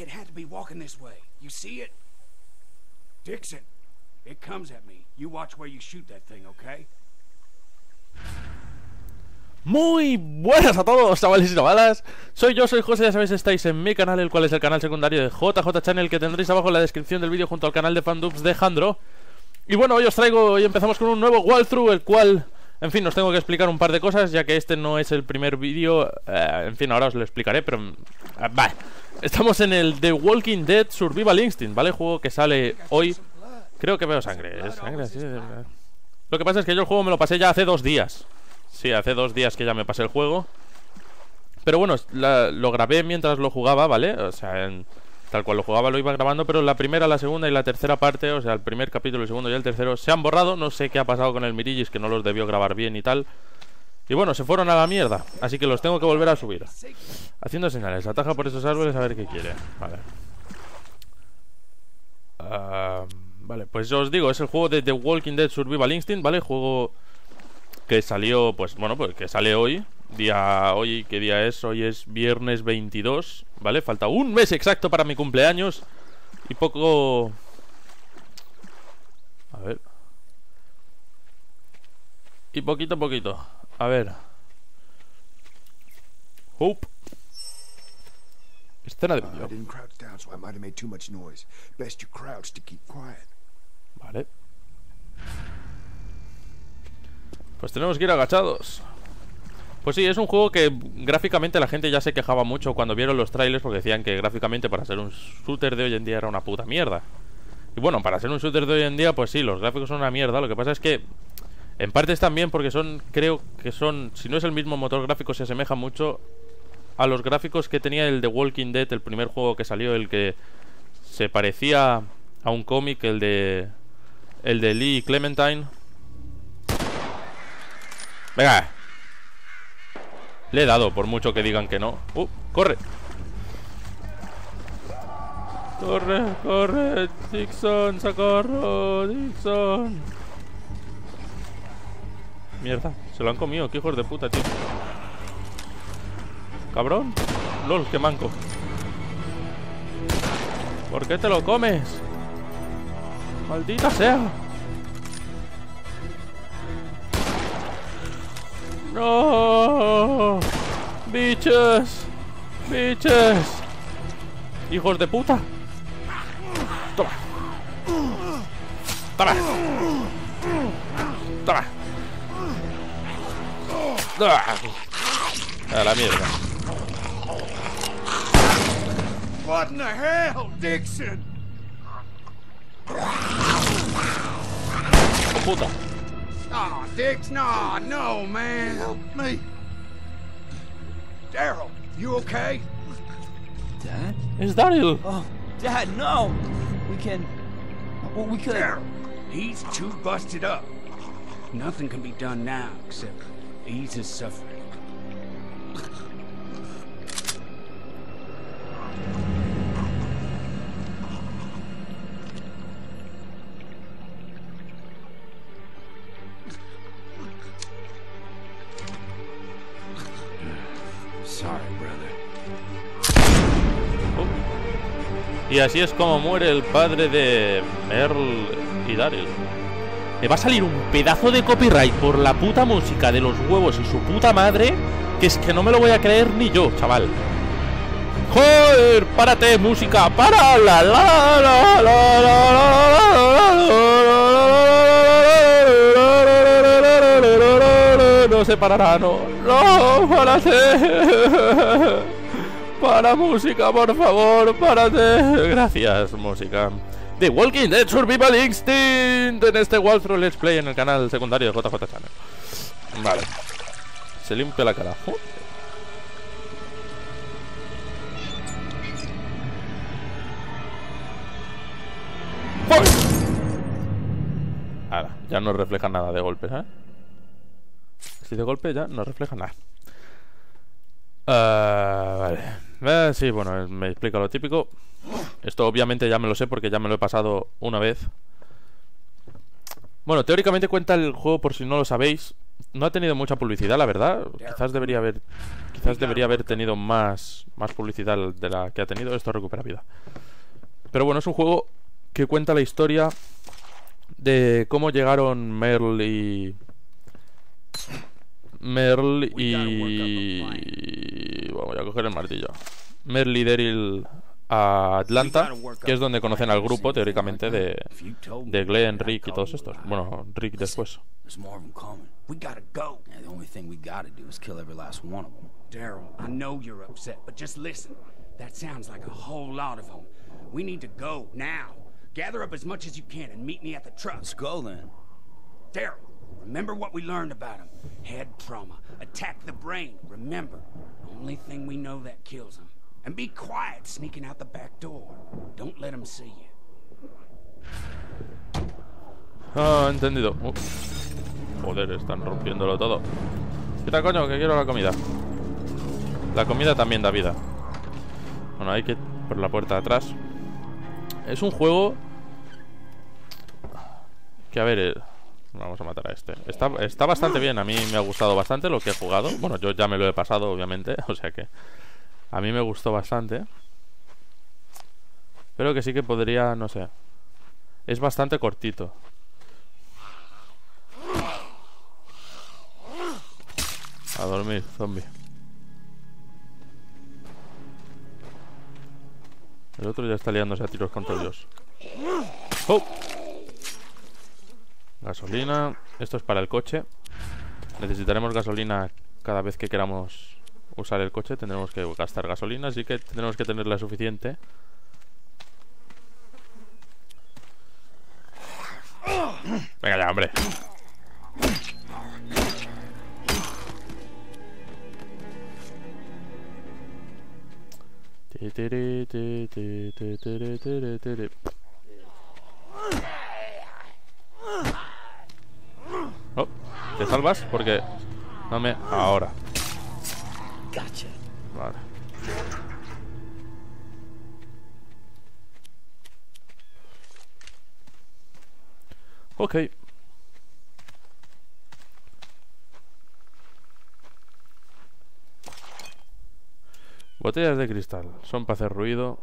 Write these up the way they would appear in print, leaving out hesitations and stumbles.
It had to be walking this way. You see it? Dixon, it comes at me. You watch where you shoot that thing, okay? Muy buenas a todos, chavales y chavalas. Soy José, ya sabéis, estáis en mi canal, el cual es el canal secundario de JJ Channel, que tendréis abajo en la descripción del vídeo junto al canal de Fandubs de Jandro. Y bueno, hoy empezamos con un nuevo walkthrough, el cual, en fin, os tengo que explicar un par de cosas, ya que este no es el primer vídeo. En fin, ahora os lo explicaré, pero... vale. Estamos en el The Walking Dead Survival Instinct, ¿vale? Juego que sale hoy. Creo que veo sangre. ¿Es sangre? Sí. Lo que pasa es que yo el juego me lo pasé ya hace 2 días. Sí, hace 2 días que ya me pasé el juego. Pero bueno, lo grabé mientras lo jugaba, ¿vale? O sea, tal cual lo jugaba lo iba grabando. Pero la primera, la segunda y la tercera parte, o sea, el primer capítulo, el segundo y el tercero, se han borrado. No sé qué ha pasado con el Mirigis, que no los debió grabar bien y tal. Y bueno, se fueron a la mierda, así que los tengo que volver a subir. Haciendo señales, ataja por esos árboles a ver qué quiere. Vale. Vale, pues yo os digo, es el juego de The Walking Dead Survival Instinct, ¿vale? Juego que salió, pues bueno, pues que sale hoy. Hoy, ¿qué día es? Hoy es viernes 22, ¿vale? Falta un mes exacto para mi cumpleaños. Y poco... A ver. Y poquito a poquito. A ver. Hope. Escena de vídeo. Vale. Pues tenemos que ir agachados. Pues sí, es un juego que gráficamente la gente ya se quejaba mucho cuando vieron los trailers, porque decían que gráficamente para ser un shooter de hoy en día era una puta mierda. Y bueno, para ser un shooter de hoy en día, pues sí, los gráficos son una mierda. Lo que pasa es que en parte están bien porque creo que son, si no es el mismo motor gráfico, se asemeja mucho a los gráficos que tenía el The Walking Dead, el primer juego que salió, el que se parecía a un cómic, el de Lee Clementine. Venga. Le he dado, por mucho que digan que no. ¡Corre! ¡Corre! Dixon, socorro, Dixon. Mierda, se lo han comido, qué hijos de puta, tío. Cabrón. LOL, qué manco. ¿Por qué te lo comes? Maldita sea. No. Bitches. Hijos de puta. Toma. A la mierda. What in the hell, Dixon? Oh, puta. Oh, Dix, no, man. Help me. Daryl, you okay? Dad? It's Daryl. Oh, Dad, no. We could. Daryl, he's too busted up. Nothing can be done now except ease his suffering. Sorry, brother. Y así es como muere el padre de Merle y Daryl. Me va a salir un pedazo de copyright por la puta música de los huevos y su puta madre, que es que no me lo voy a creer ni yo, chaval. ¡Joder! ¡Párate, música! ¡Para! No se parará, no. ¡No! ¡Párate! ¡Para, música, por favor! ¡Párate! Gracias, música. The Walking Dead Survival Instinct en este walkthrough Let's Play en el canal secundario de JJ Channel. Vale. Se limpia la cara. Ahora, ya no refleja nada de golpe, ¿eh? Si de golpe ya no refleja nada. Vale. Sí, bueno, me explica lo típico. Esto obviamente ya me lo sé porque ya me lo he pasado una vez. Bueno, teóricamente cuenta el juego, por si no lo sabéis, no ha tenido mucha publicidad, la verdad. Quizás debería haber tenido más publicidad de la que ha tenido. Esto recupera vida. Pero bueno, es un juego que cuenta la historia de cómo llegaron Merle y vamos a coger el martillo. Merle y Daryl a Atlanta, que es donde conocen al grupo, teóricamente, de Glenn, Rick y todos estos. Bueno, Rick después. We gotta go. Yeah, the only thing we gotta do is kill every last one of them. Daryl, I know you're upset, but just listen. That sounds like a whole lot of them. We need to go now. Gather up as much as you can and meet me at the truck. Let's go then. Daryl, remember what we learned about him. Head trauma. Attack the brain. Remember, only thing we know that kills him. And be quiet sneaking out the back door. Don't let him see you. Ah, entendido. Joder, están rompiéndolo todo. Quita, coño, que quiero la comida. La comida también da vida. Bueno, hay que ir por la puerta de atrás. Es un juego que, a ver, vamos a matar a este. Está bastante bien, a mí me ha gustado bastante lo que he jugado. Bueno, yo ya me lo he pasado, obviamente. O sea que a mí me gustó bastante. Pero que sí que podría, no sé. Es bastante cortito. A dormir, zombie. El otro ya está liándose a tiros contra Dios. ¡Oh! Gasolina. Esto es para el coche. Necesitaremos gasolina cada vez que queramos usar el coche. Tendremos que gastar gasolina, así que tendremos que tenerla suficiente. Venga ya, hombre. Oh, ¿te salvas? Porque dame ahora. Gotcha. Vale. Ok. Botellas de cristal. Son para hacer ruido.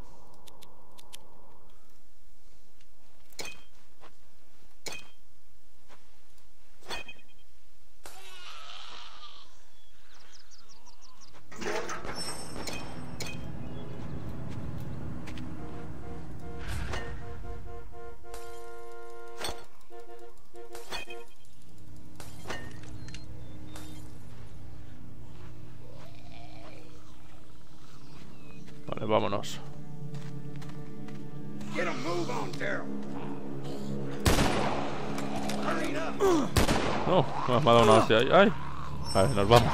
Vale, vámonos. Get a move on, Daryl. No, me ha dado una hostia ahí. ¡Ay! Vale, nos vamos.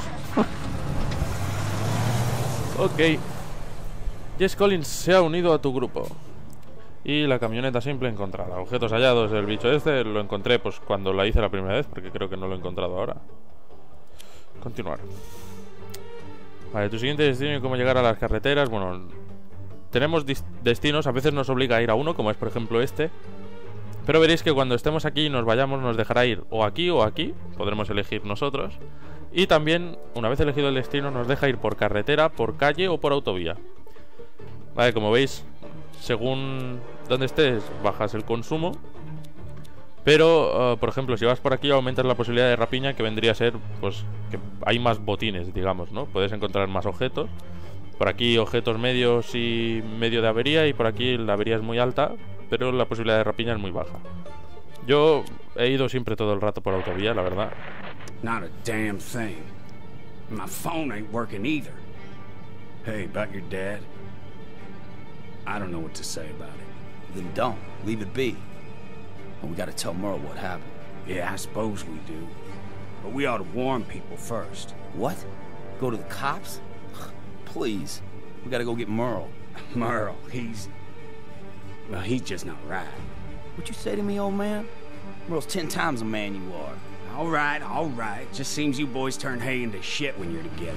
Ok. Jess Collins se ha unido a tu grupo. Y la camioneta simple encontrada. Objetos hallados. El bicho este lo encontré pues cuando la hice la primera vez, porque creo que no lo he encontrado ahora. Continuar. Vale, tu siguiente destino y cómo llegar a las carreteras. Bueno, tenemos destinos. A veces nos obliga a ir a uno, como es por ejemplo este. Pero veréis que cuando estemos aquí y nos vayamos nos dejará ir o aquí o aquí. Podremos elegir nosotros. Y también, una vez elegido el destino, nos deja ir por carretera, por calle o por autovía. Vale, como veis, según donde estés, bajas el consumo. Pero, por ejemplo, si vas por aquí aumentas la posibilidad de rapiña, que vendría a ser, pues, que hay más botines, digamos, ¿no? Puedes encontrar más objetos. Por aquí objetos medios y medio de avería, y por aquí la avería es muy alta, pero la posibilidad de rapiña es muy baja. Yo he ido siempre todo el rato por autovía, la verdad. Not a damn thing. My phone ain't working either. Hey, about your dad? I don't know what to say about it. Then don't. Leave it be. And we gotta tell Merle what happened. Yeah, I suppose we do. But we ought to warn people first. What? Go to the cops? Please. We gotta go get Merle. Merle, well, he's just not right. What you say to me, old man? Merle's 10 times the man you are. All right. Just seems you boys turn hay into shit when you're together.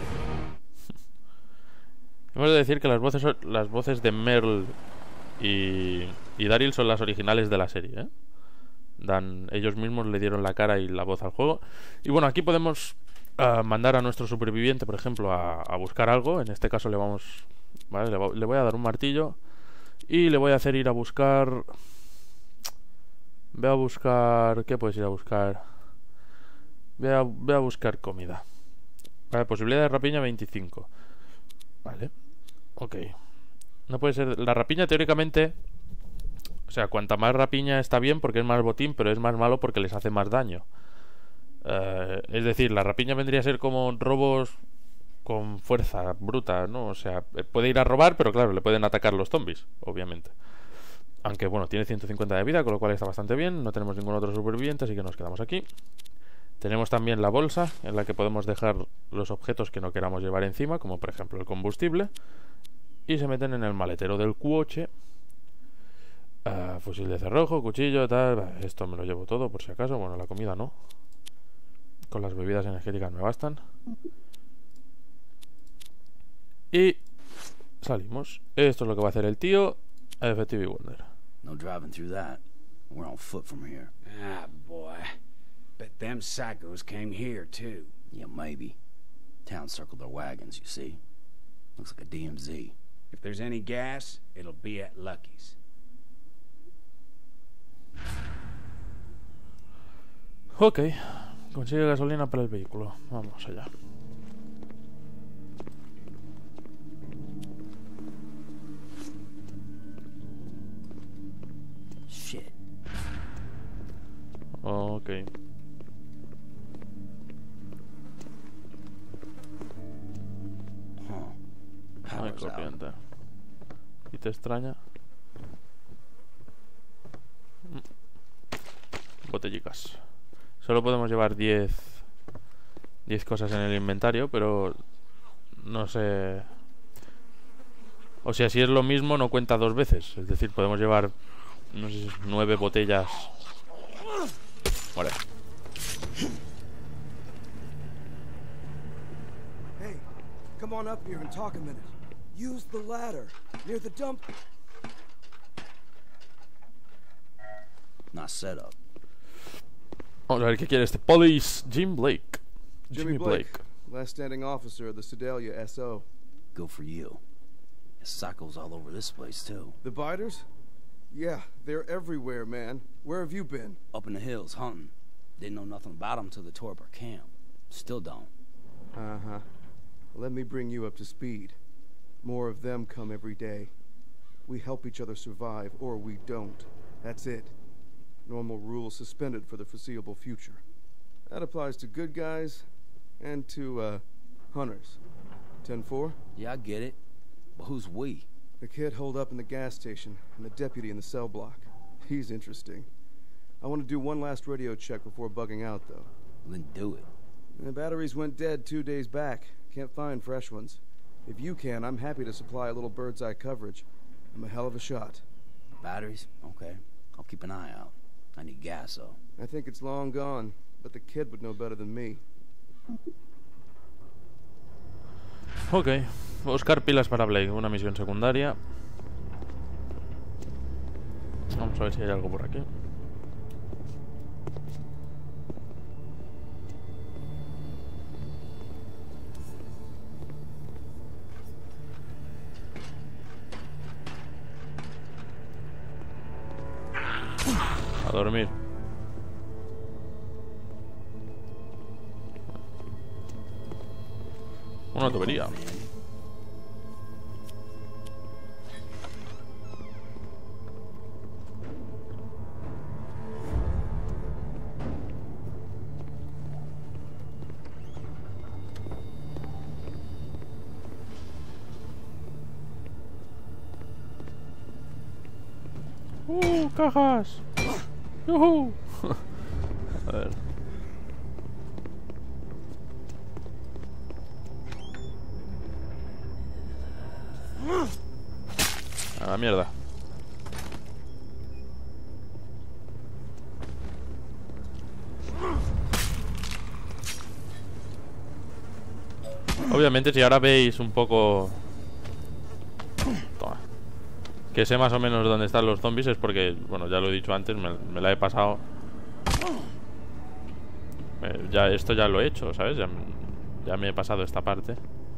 Hemos de decir que las voces de Merle y Daryl son las originales de la serie, ¿eh? ellos mismos le dieron la cara y la voz al juego. Y bueno, aquí podemos mandar a nuestro superviviente, por ejemplo, a buscar algo. En este caso le vamos... Vale, le voy a dar un martillo y le voy a hacer ir a buscar... Voy a buscar... ¿Qué puedes ir a buscar? Voy a buscar comida. Vale, posibilidad de rapiña 25. Vale. Ok. No puede ser... La rapiña teóricamente... O sea, cuanta más rapiña está bien porque es más botín, pero es más malo porque les hace más daño. Es decir, la rapiña vendría a ser como robos con fuerza bruta, ¿no? O sea, puede ir a robar, pero claro, le pueden atacar los zombies, obviamente. Aunque bueno, tiene 150 de vida, con lo cual está bastante bien. No tenemos ningún otro superviviente, así que nos quedamos aquí. Tenemos también la bolsa en la que podemos dejar los objetos que no queramos llevar encima, como por ejemplo el combustible, y se meten en el maletero del coche. Fusil de cerrojo, cuchillo, tal. Esto me lo llevo todo por si acaso. Bueno, la comida no. Con las bebidas energéticas me bastan. Y salimos. Esto es lo que va a hacer el tío a FTV Wonder. No driving through that. We're on foot from here. Ah, boy. Bet them psychos came here, too. Yeah, maybe. Town circled their wagons, you see. Looks like a DMZ. If there's any gas, it'll be at Lucky's. Ok. Consigue gasolina para el vehículo. Vamos allá. Shit. Ok. Ay, corriente. ¿Y te extraña? Botellicas. Solo podemos llevar 10 cosas en el inventario, pero no sé... O sea, si es lo mismo no cuenta dos veces. Es decir, podemos llevar, no sé, 9 botellas. Vale. Hey, come on up here and talk a minute. Use the ladder near the dump. Not set up. Vamos a ver qué quiere este Police. Jim Blake. Jimmy Blake, last standing officer of the Sedalia SO. Good for you. There's psychos all over this place, too. The biters? Yeah, they're everywhere, man. Where have you been? Up in the hills, hunting. Didn't know nothing about them till they tore up our camp. Still don't. Uh-huh. Let me bring you up to speed. More of them come every day. We help each other survive, or we don't. That's it. Normal rules suspended for the foreseeable future. That applies to good guys and to, hunters. 10-4? Yeah, I get it. But who's we? The kid holed up in the gas station and the deputy in the cell block. He's interesting. I want to do one last radio check before bugging out, though. Then do it. The batteries went dead 2 days back. Can't find fresh ones. If you can, I'm happy to supply a little bird's eye coverage. I'm a hell of a shot. Batteries? Okay. I'll keep an eye out. I need gas, though. I think it's long gone, but the kid would know better than me. Ok. Buscar pilas para Blake. Una misión secundaria. Vamos a ver si hay algo por aquí. A dormir. Una tubería. ¡Cajas! ¡Yuhu! A ver. A la mierda. Obviamente, si ahora veis un poco... Toma. Que sé más o menos dónde están los zombies, es porque, bueno, ya lo he dicho antes, me la he pasado Ya, esto ya lo he hecho, ¿sabes? Ya me he pasado esta parte.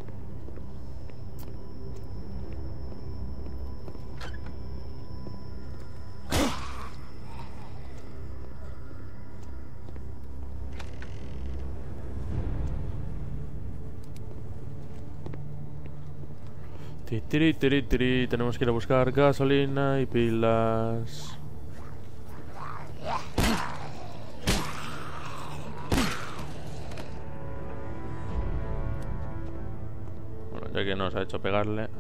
Tenemos que ir a buscar gasolina y pilas. Bueno, ya que nos ha hecho pegarle.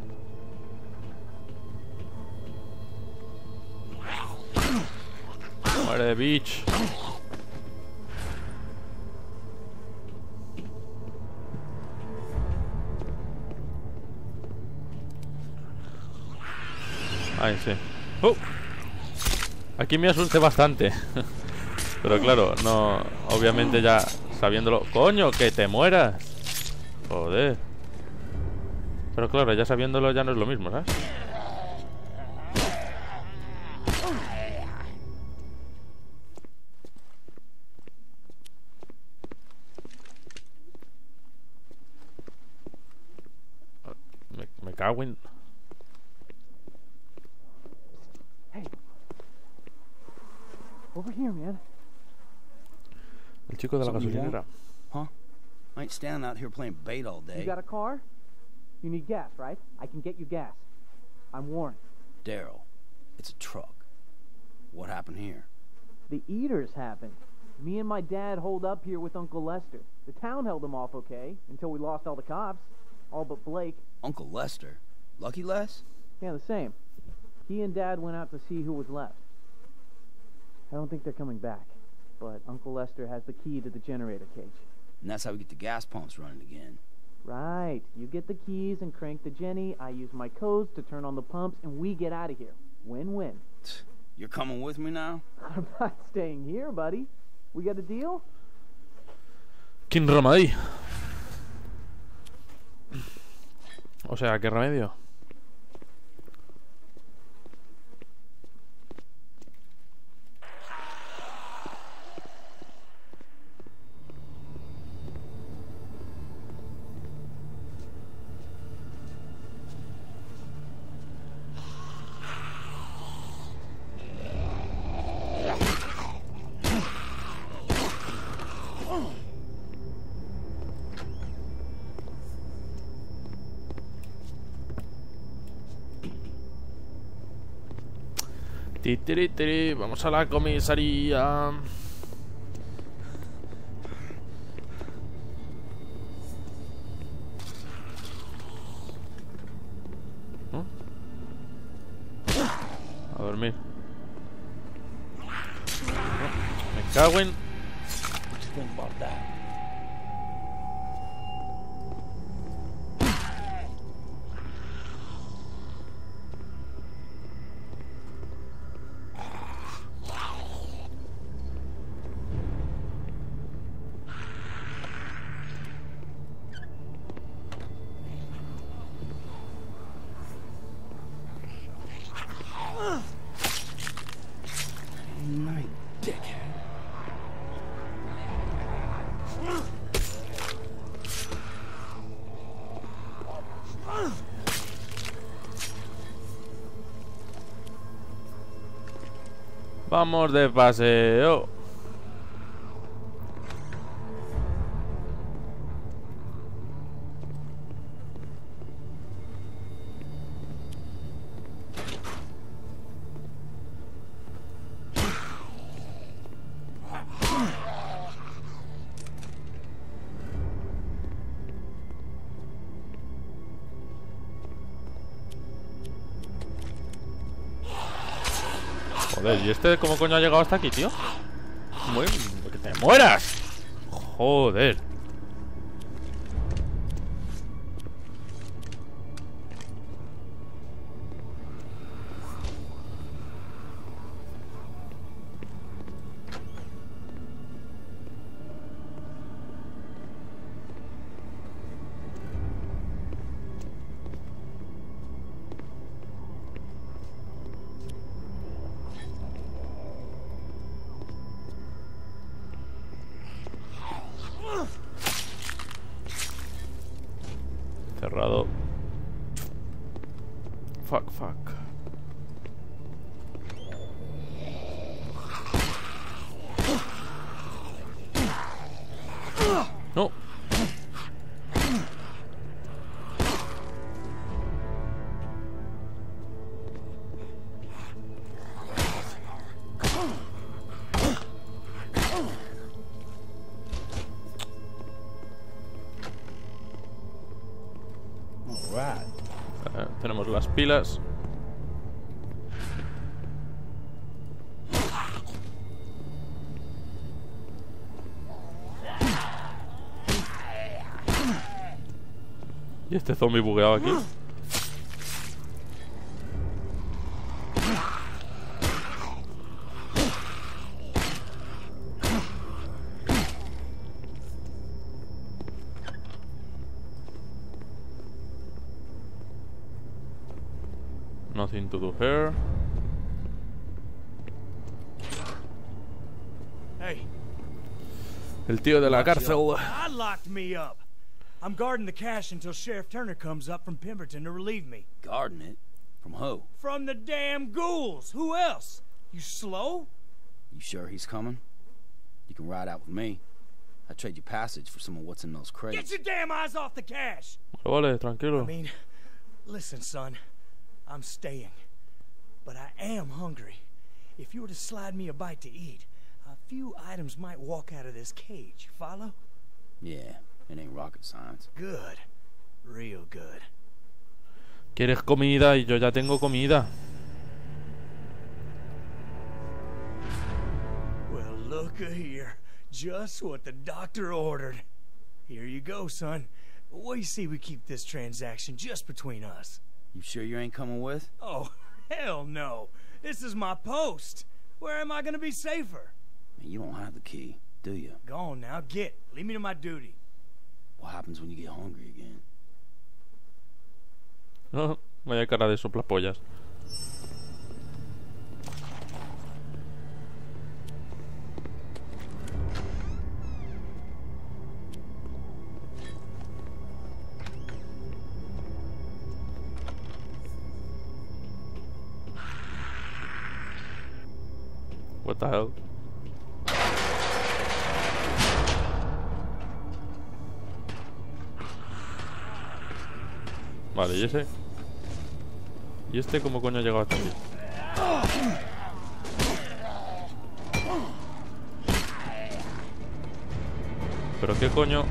Muere, bitch. Ahí sí. Aquí me asusté bastante. Pero claro, no. Obviamente ya sabiéndolo. ¡Coño! ¡Que te mueras! Joder. Pero claro, ya sabiéndolo ya no es lo mismo, ¿sabes? Me cago en... Over here, man. El chico de la Something you gasolinera. Huh? I ain't standing out here playing bait all day. You got a car? You need gas, right? I can get you gas. I'm Warren. Daryl, it's a truck. What happened here? The Eaters happened. Me and my dad holed up here with Uncle Lester. The town held him off okay, until we lost all the cops. All but Blake. Uncle Lester? Lucky Les? Yeah, the same. He and Dad went out to see who was left. I don't think they're coming back. But Uncle Lester has the key to the generator cage. And that's how we get the gas pumps running again. Right. You get the keys and crank the Jenny. I use my codes to turn on the pumps, and we get out of here. Win-win. You're coming with me now? I'm not staying here, buddy. We got a deal? ¿Quién rama ahí? O sea, ¿qué remedio? Vamos a la comisaría. ¿No? A dormir. Me cago en... Night, dickhead. Vamos de paseo. Joder, ¿y este cómo coño ha llegado hasta aquí, tío? Muy... ¡Que te mueras! Joder. Cerrado. Fuck. No. Tenemos las pilas. ¿Y este zombie bugueado aquí? Nothing to do here. Hey, El tío de la cárcel. I locked me up. I'm guarding the cash until Sheriff Turner comes up from Pemberton to relieve me. Guarding it? From who? From the damn ghouls. Who else? You slow? You sure he's coming? You can ride out with me. I trade you passage for some of what's in those crates. Get your damn eyes off the cash. Vale, tranquilo. I mean, listen, son. I'm staying. But I am hungry. If you were to slide me a bite to eat, a few items might walk out of this cage. Follow? Yeah, it ain't rocket science. Good. Real good. ¿Quieres comida? Y yo ya tengo comida. Well, look-a here. Just what the doctor ordered. Here you go, son. What do you say we keep this transaction just between us? You sure you ain't coming with? Oh, hell no. This is my post. Where am I gonna be safer? Man, you don't have the key, do you? Go on now, get. Leave me to my duty. What happens when you get hungry again? No, vaya cara de soplapollas. What the hell? Vale, ¿y ese? ¿Y este cómo coño ha llegado hasta aquí? ¿Pero qué coño?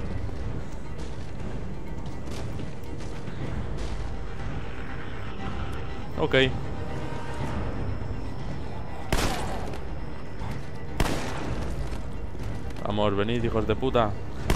Ok. Vamos, venid, hijos de puta.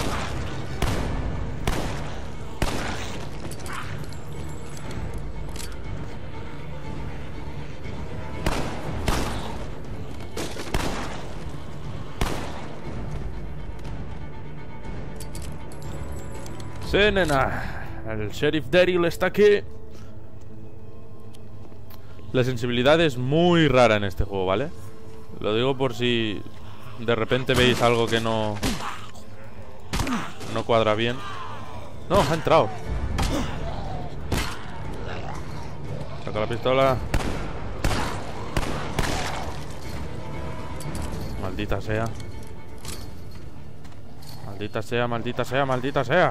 Sí, nena. El sheriff Daryl está aquí. La sensibilidad es muy rara en este juego, ¿vale? Lo digo por si de repente veis algo que no cuadra bien. No, ha entrado. Saca la pistola. Maldita sea. Maldita sea, maldita sea, maldita sea.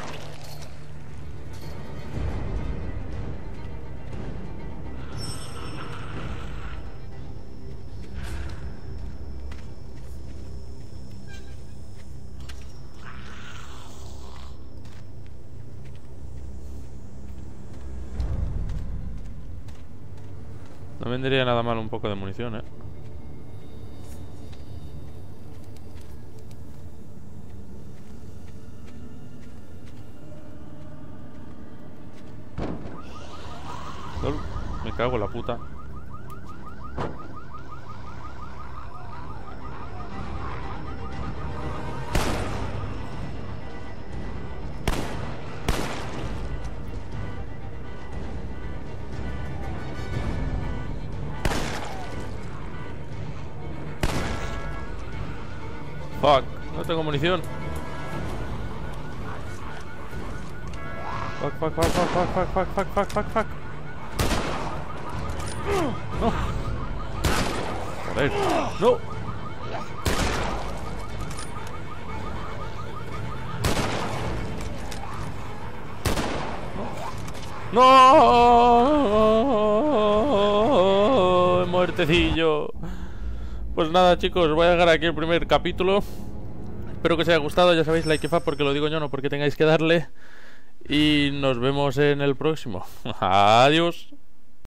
No vendría nada mal un poco de munición, ¿eh? Me cago en la puta. Fuck, no tengo munición. Fuck, fuck, fuck, fuck, fuck, fuck, fuck, fuck, fuck, fuck, fuck. No. Joder. No. No. Muertecillo. Pues nada, chicos, voy a dejar aquí el primer capítulo. Espero que os haya gustado, ya sabéis, like y fa porque lo digo yo, no porque tengáis que darle. Y nos vemos en el próximo. Adiós.